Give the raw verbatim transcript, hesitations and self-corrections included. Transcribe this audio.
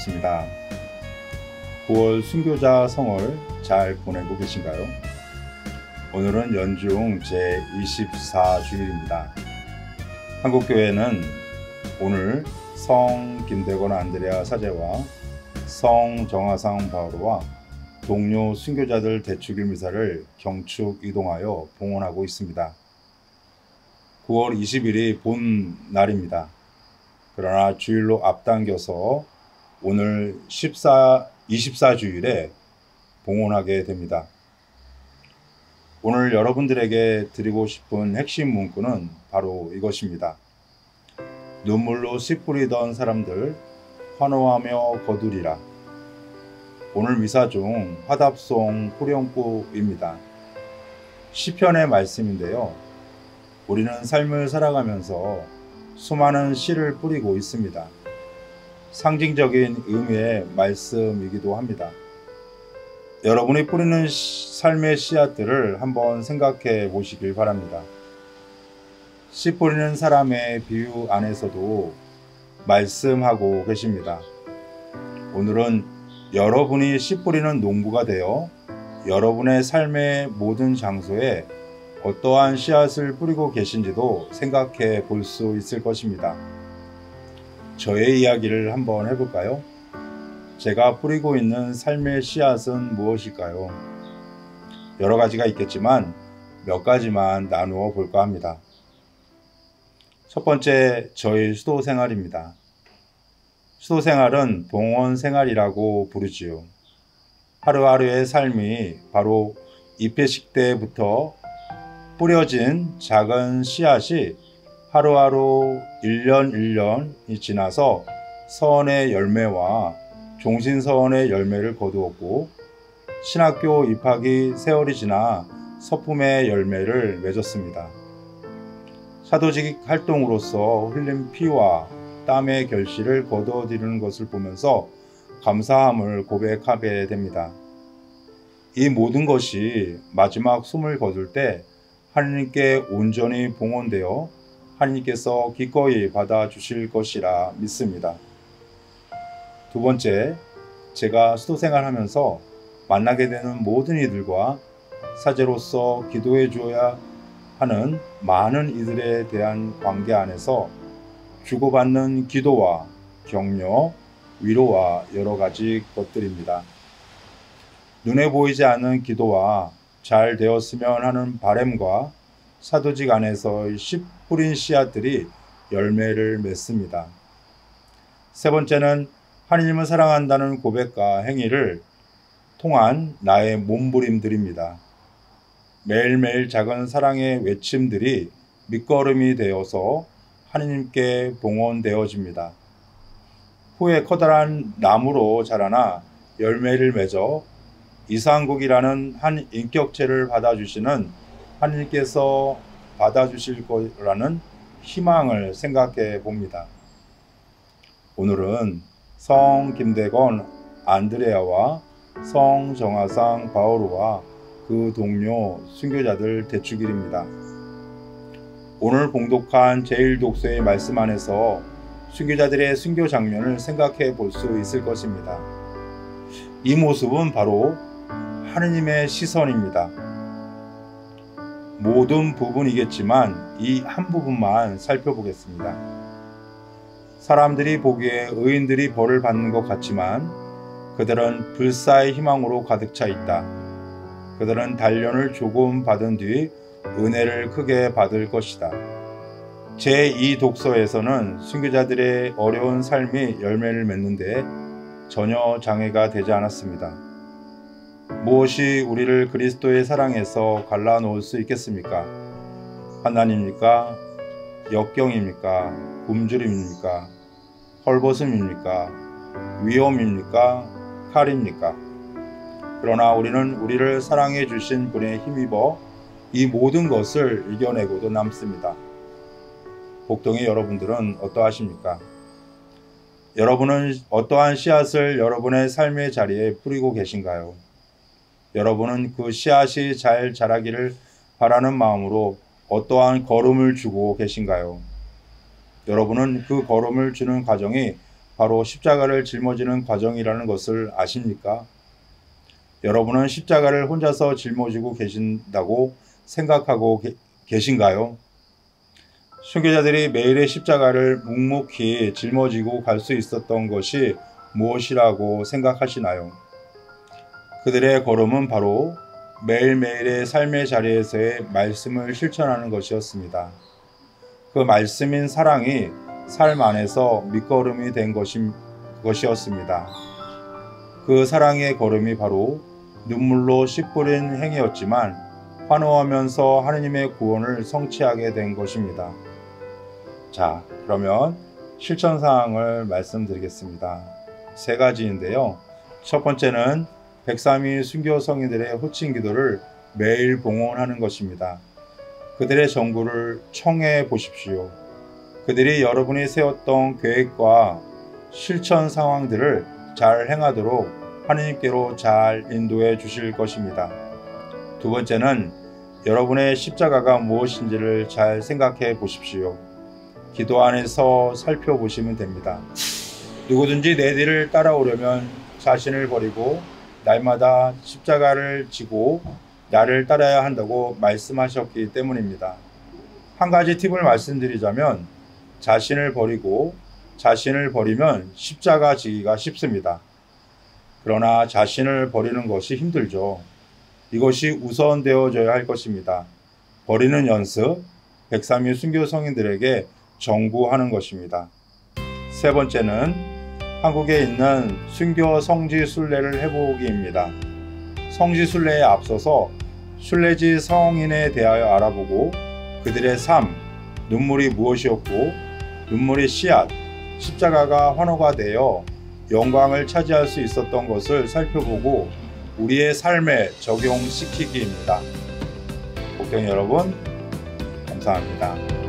반갑습니다. 구월 순교자 성월 잘 보내고 계신가요? 오늘은 연중 제이십사 주일입니다. 한국교회는 오늘 성 김대건 안드레아 사제와 성 정화상 바오로와 동료 순교자들 대축일 미사를 경축 이동하여 봉헌하고 있습니다. 구월 이십일이 본 날입니다. 그러나 주일로 앞당겨서 오늘 십사, 이십사 주일에 봉헌하게 됩니다. 오늘 여러분들에게 드리고 싶은 핵심 문구는 바로 이것입니다. 눈물로 씨 뿌리던 사람들 환호하며 거두리라. 오늘 미사 중 화답송 후렴구입니다. 시편의 말씀인데요. 우리는 삶을 살아가면서 수많은 씨를 뿌리고 있습니다. 상징적인 의미의 말씀이기도 합니다. 여러분이 뿌리는 삶의 씨앗들을 한번 생각해 보시길 바랍니다. 씨 뿌리는 사람의 비유 안에서도 말씀하고 계십니다. 오늘은 여러분이 씨 뿌리는 농부가 되어 여러분의 삶의 모든 장소에 어떠한 씨앗을 뿌리고 계신지도 생각해 볼 수 있을 것입니다. 저의 이야기를 한번 해볼까요? 제가 뿌리고 있는 삶의 씨앗은 무엇일까요? 여러 가지가 있겠지만 몇 가지만 나누어 볼까 합니다. 첫 번째, 저희 수도 생활입니다. 수도 생활은 봉헌 생활이라고 부르지요. 하루하루의 삶이 바로 입회식 때부터 뿌려진 작은 씨앗이 하루하루 일 년 일 년이 지나서 서원의 열매와 종신서원의 열매를 거두었고, 신학교 입학이 세월이 지나 서품의 열매를 맺었습니다. 사도직 활동으로서 흘린 피와 땀의 결실을 거두어들이는 것을 보면서 감사함을 고백하게 됩니다. 이 모든 것이 마지막 숨을 거둘 때 하느님께 온전히 봉헌되어 하느님께서 기꺼이 받아주실 것이라 믿습니다. 두 번째, 제가 수도 생활하면서 만나게 되는 모든 이들과 사제로서 기도해 주어야 하는 많은 이들에 대한 관계 안에서 주고받는 기도와 격려, 위로와 여러 가지 것들입니다. 눈에 보이지 않는 기도와 잘 되었으면 하는 바람과 사도직 안에서의 씨 뿌린 씨앗들이 열매를 맺습니다. 세 번째는 하느님을 사랑한다는 고백과 행위를 통한 나의 몸부림들입니다. 매일매일 작은 사랑의 외침들이 밑거름이 되어서 하느님께 봉헌되어집니다. 후에 커다란 나무로 자라나 열매를 맺어 이상국이라는 한 인격체를 받아주시는 하느님께서 받아주실 거라는 희망을 생각해 봅니다. 오늘은 성 김대건 안드레아와 성 정화상 바오로와 그 동료 순교자들 대축일입니다. 오늘 봉독한 제일 독서의 말씀 안에서 순교자들의 순교 장면을 생각해 볼 수 있을 것입니다. 이 모습은 바로 하느님의 시선입니다. 모든 부분이겠지만 이 한 부분만 살펴보겠습니다. 사람들이 보기에 의인들이 벌을 받는 것 같지만 그들은 불사의 희망으로 가득 차 있다. 그들은 단련을 조금 받은 뒤 은혜를 크게 받을 것이다. 제이 독서에서는 순교자들의 어려운 삶이 열매를 맺는데 전혀 장애가 되지 않았습니다. 무엇이 우리를 그리스도의 사랑에서 갈라놓을 수 있겠습니까? 환난입니까? 역경입니까? 굶주림입니까? 헐벗음입니까? 위험입니까? 칼입니까? 그러나 우리는 우리를 사랑해 주신 분에 힘입어 이 모든 것을 이겨내고도 남습니다. 복동의 여러분들은 어떠하십니까? 여러분은 어떠한 씨앗을 여러분의 삶의 자리에 뿌리고 계신가요? 여러분은 그 씨앗이 잘 자라기를 바라는 마음으로 어떠한 걸음을 주고 계신가요? 여러분은 그 걸음을 주는 과정이 바로 십자가를 짊어지는 과정이라는 것을 아십니까? 여러분은 십자가를 혼자서 짊어지고 계신다고 생각하고 게, 계신가요? 순교자들이 매일의 십자가를 묵묵히 짊어지고 갈 수 있었던 것이 무엇이라고 생각하시나요? 그들의 걸음은 바로 매일매일의 삶의 자리에서의 말씀을 실천하는 것이었습니다. 그 말씀인 사랑이 삶 안에서 밑거름이 된 것이, 것이었습니다. 그 사랑의 걸음이 바로 눈물로 씨 뿌린 행위였지만 환호하면서 하느님의 구원을 성취하게 된 것입니다. 자, 그러면 실천 사항을 말씀드리겠습니다. 세 가지인데요. 첫 번째는 백삼위 순교 성인들의 호칭 기도를 매일 봉헌하는 것입니다. 그들의 전구를 청해 보십시오. 그들이 여러분이 세웠던 계획과 실천 상황들을 잘 행하도록 하느님께로 잘 인도해 주실 것입니다. 두 번째는 여러분의 십자가가 무엇인지를 잘 생각해 보십시오. 기도 안에서 살펴보시면 됩니다. 누구든지 내 뒤를 따라오려면 자신을 버리고 날마다 십자가를 지고 나를 따라야 한다고 말씀하셨기 때문입니다. 한 가지 팁을 말씀드리자면 자신을 버리고 자신을 버리면 십자가 지기가 쉽습니다. 그러나 자신을 버리는 것이 힘들죠. 이것이 우선되어져야 할 것입니다. 버리는 연습, 백삼위 순교 성인들에게 정구하는 것입니다. 세 번째는 한국에 있는 순교 성지 순례를 해보기입니다. 성지 순례에 앞서서 순례지 성인에 대하여 알아보고 그들의 삶, 눈물이 무엇이었고 눈물의 씨앗, 십자가가 환호가 되어 영광을 차지할 수 있었던 것을 살펴보고 우리의 삶에 적용시키기입니다. 복덩이 여러분, 감사합니다.